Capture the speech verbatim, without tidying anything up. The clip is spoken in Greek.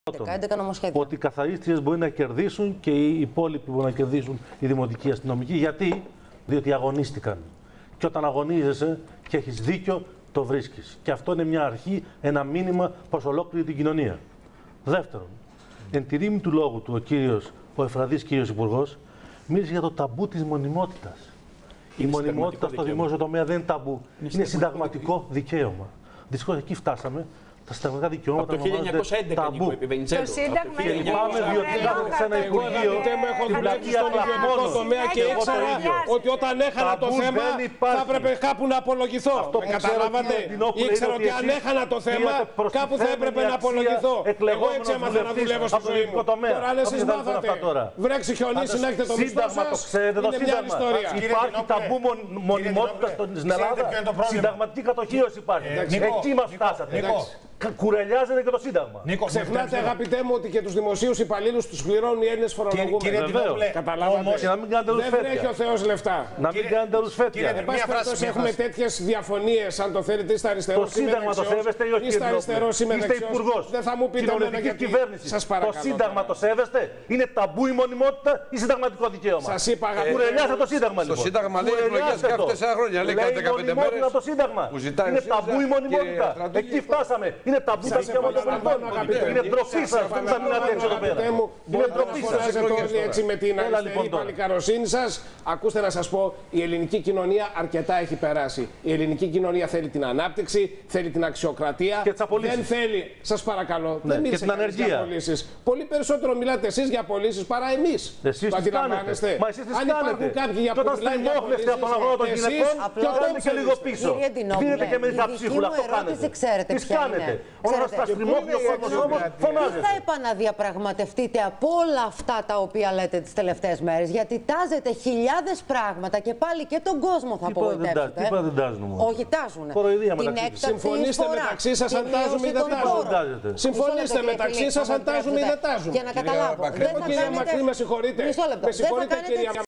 έντεκα νομοσχέδια. Ότι οι καθαρίστριες μπορεί να κερδίσουν και οι υπόλοιποι μπορεί να κερδίσουν, οι δημοτικοί αστυνομικοί. Γιατί? Διότι αγωνίστηκαν. Και όταν αγωνίζεσαι και έχεις δίκιο, το βρίσκεις. Και αυτό είναι μια αρχή, ένα μήνυμα προς ολόκληρη την κοινωνία. Δεύτερον, εν τη ρήμη του λόγου του, ο κύριος, ο Εφραδής κύριος Υπουργός, μίλησε για το ταμπού της μονιμότητας. Η μονιμότητα στο δημόσιο τομέα δεν είναι ταμπού. Είναι, είναι συνταγματικό δικαίωμα. Δυστυχώς εκεί φτάσαμε. Τα συνταγματικά δικαιώματα από το χίλια εννιακόσια έντεκα Νίκο Βενιζέλο. Το Σύνταγμα και λυπάμαι διότι κάθεται σε ένα υπουργείο στην πλατεία Πλατμόνος τομέα και ήξερα ότι όταν έχανα το θέμα θα έπρεπε κάπου να απολογηθώ. Με καταλάβατε? Ήξερα ότι αν έχανα το θέμα κάπου θα έπρεπε να απολογηθώ. Εγώ έτσι έμαθα να δουλεύω στη ζωή μου. Τώρα αν εσείς μάθατε βρέξει χιονίσει να έχετε το μισθό σας, είναι μια άλλη ιστορία. Υπάρχει ταμπού μονιμότητα στην Ελλάδα. Συνταγματική κατοχήρωση υπάρχει. Εκεί μας φτάσατε. Κουρελιάζεται και το Σύνταγμα. Νίκο, ξεχνάτε, αγαπητέ μου, ότι και τους δημοσίους υπαλλήλους τους πληρώνουν οι Έλληνες φορολογούμενοι. Καταλάβατε? Και να μην κάνετε δεν βρέχει ο Θεός λεφτά. Να μην κάνετε ρουσφέτια. Εν πάση περιπτώσει, έχουμε τέτοιες διαφωνίες, αν το θέλετε, είστε αριστερός. Το Σύνταγμα το σέβεστε ή όχι? Είστε αριστερός ή με είστε δεξιός. υπουργός. Δεν θα μου πείτε εμένα γιατί. Σας παρακαλώ. Το Σύνταγμα το σέβεστε? Είναι ταμπού η μονιμότητα ή συνταγματικό δικαίωμα? Σας είπα, αγαπητέ. Κουρελιάζετε το Σύνταγμα λοιπόν. Το Σύνταγμα λέει εκλογές κάθε τέσσερα χρόνια. Λέει κάθε δεκαπέντε μέρες. Το Σύνταγμα. Είναι ταμπού η μονιμότητα. Εκεί φτάσαμε. Είναι ταμπού τα δικαιώματα. Είναι ντροπή σας, δεν θα μιλάτε έτσι εδώ πέρα. Είναι ντροπή σας. Έτσι με την αριστερή παλικαροσύνη σας. Ακούστε να σας πω, η ελληνική κοινωνία αρκετά έχει περάσει. Η ελληνική κοινωνία θέλει την ανάπτυξη, θέλει την αξιοκρατία. Και τις απολύσεις. Δεν θέλει, σας παρακαλώ, ναι, δεν μίλησε για απολύσεις. Πολύ περισσότερο μιλάτε εσείς για απολύσεις παρά εμείς. Εσείς το αντιλαμβάνεστε? Μα εσείς τις αν κάνετε. υπάρχουν κάποιοι για και όταν στριμώχνεστε από τον αγώνα των γυναικών, κάνετε και λίγο πίσω. Δίνετε και μερικά ψίχουλα. Αυτό κάνετε. Τις κάνετε. Όταν σας στριμώχνει ο κόσμος όμως, φωνάζετε. Τι θα επαναδιαπραγματευτείτε από όλα αυτά τα οποία λέτε τις τελευταίες μέρες? Γιατί τάζετε χιλιάδες πράγματα και πάλι και τον κόσμο θα απογοητεύσετε. Τι είπα δεν τάζουν όμως? Όχι, τάζουν. Την συμφωνήστε μεταξύ σας αν τάζουν ή δεν τάζουν. Συμφωνήστε μεταξύ σας αν τάζουν ή δεν τάζουν. Για να καταλάβω. Κύριε Μακρύ, με συγχωρείτε. Μισό λεπτό. Με συγχωρείτε, κυρία